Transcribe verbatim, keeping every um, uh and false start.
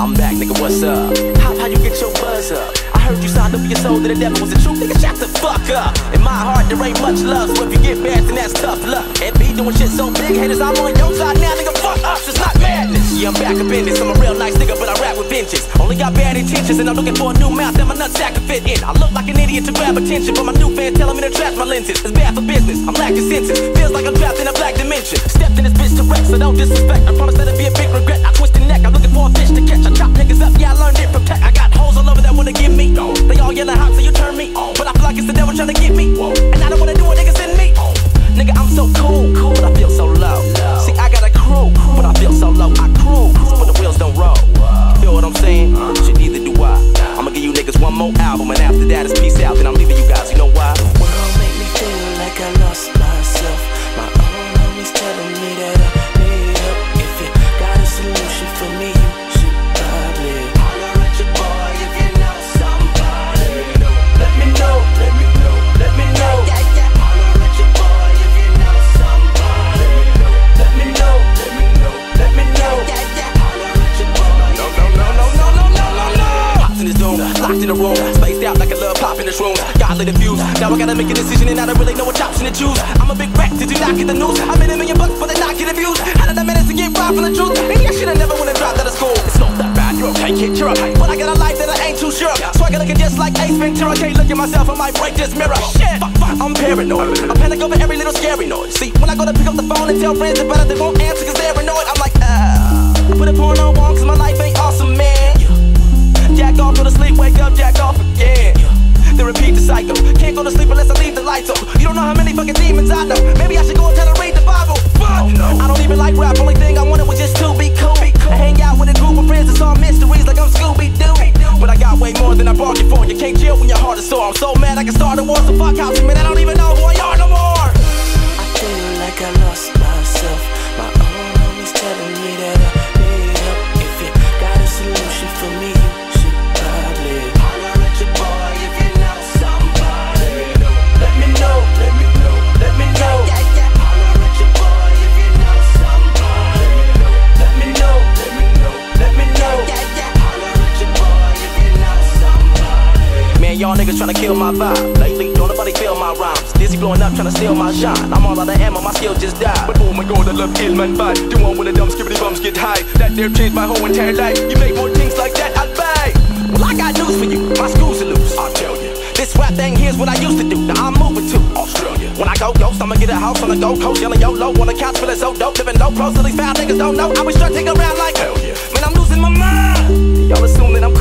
I'm back, nigga, what's up? How, how you get your buzz up? I heard you signed up for your soul that the devil was the truth. Nigga, shut the fuck up. In my heart, there ain't much love, so if you get bad, then that's tough luck. And be doing shit so big, haters, I'm on your side now, nigga, fuck up. It's not madness. Yeah, I'm back up in this. I'm a real nice nigga, but I rap with vengeance. Only got bad intentions, and I'm looking for a new mouth that my nutsack can fit in. I look like an idiot to grab attention, but my new fans telling me to trash my lenses. It's bad for business. I'm lacking senses. Feels like I'm trapped in a black dimension. Stepped in this bitch to wreck, so don't disrespect. I promise that'll be a big regret. I twist the neck. I'm looking for a fish to catch. I chop niggas up. Yeah, I learned it from tech. I got hoes all over that wanna give me. They all yelling hot, so you turn me on. But I feel like it's the devil trying to get me. And I don't wanna do what niggas send me. Nigga, I'm so cool, cool, but I feel so low. See, I got a crew, but I feel so low. I cruise, but the wheels don't roll. Feel what I'm saying? Shit, neither do I. I'ma give you niggas one more album, and after that it's peace out. Then I'm leaving you guys. You know why? World make me feel like I lost myself. My own homies telling me that I need help. If you got a solution for me, you should probably holler at your boy if you know somebody. Let me know, let me know, let me know. Yeah, yeah. Holler at your boy if you know somebody. Let me know, let me know, let me know. Yeah, yeah. Holler at your boy. No, no, no, no, no, no, no, no, no. Pops in this room, locked in the room, spaced out like a little pop in this room. God lit the views. Now I gotta make a decision and I don't really know what option to choose. I'm a big wreck, did you not get the news? I made a million bucks but they not get the views. How did I manage to get robbed from the truth? Maybe I should've never went and dropped out of school. It's not that bad, you're okay, kid, you're okay. But I got a life that I ain't too sure of. Swagger looking just like Ace Ventura. Can't look at myself, I might break this mirror. Shit, fuck, fuck, I'm paranoid. I panic over every little scary noise. See, when I go to pick up the phone and tell friends about it, they won't answer cause they're annoyed. I'm like, ah, I put a porno on cause my life ain't awesome, man. Jack off, go to sleep, wake up, jack off again. Then repeat the cycle. Can't go to sleep unless I leave the lights on. You don't know how many fucking demons I know. Maybe I should go and tell her read the Bible. Fuck! Oh, no. I don't even like rap. Only thing I wanted was just to be cool. Be cool. Hang out with a group of friends that solve mysteries like I'm Scooby-Doo. But I got way more than I bargained for. You can't chill when your heart is sore. I'm so mad I can start a war. So fuck house, man. I don't even know who I are no more. I feel like I lost myself. My own homies telling me that I need help. If you got a solution for me, you should probably holler at your boy if you know somebody. Let me know, let me know, let me know. Yeah, yeah. Holler at your boy if you know somebody. Let me know, let me know, let me know. Yeah, yeah. Holler at your boy if you know somebody. Man, y'all niggas tryna kill my vibe. Lately, don't nobody feel my rhymes. Dizzy blowing up, tryna steal my shine. I'm all out of ammo, my skill just died. But oh my god, I love ill man vibe. The one with the dumb skibbity bums get high. That there changed my whole entire life. You make more things like that, I'd buy. Well, I got news for you, my screws are loose. I'll tell you. This rap thing here's what I used to do. Now I'm moving to Australia. When I go ghost, I'ma get a house on the Gold Coast. Yelling YOLO on the couch, feeling so dope. Living low pros, so these foul niggas don't know. I was strutting around like hell yeah. Man, I'm losing my mind. Y'all assume that I'm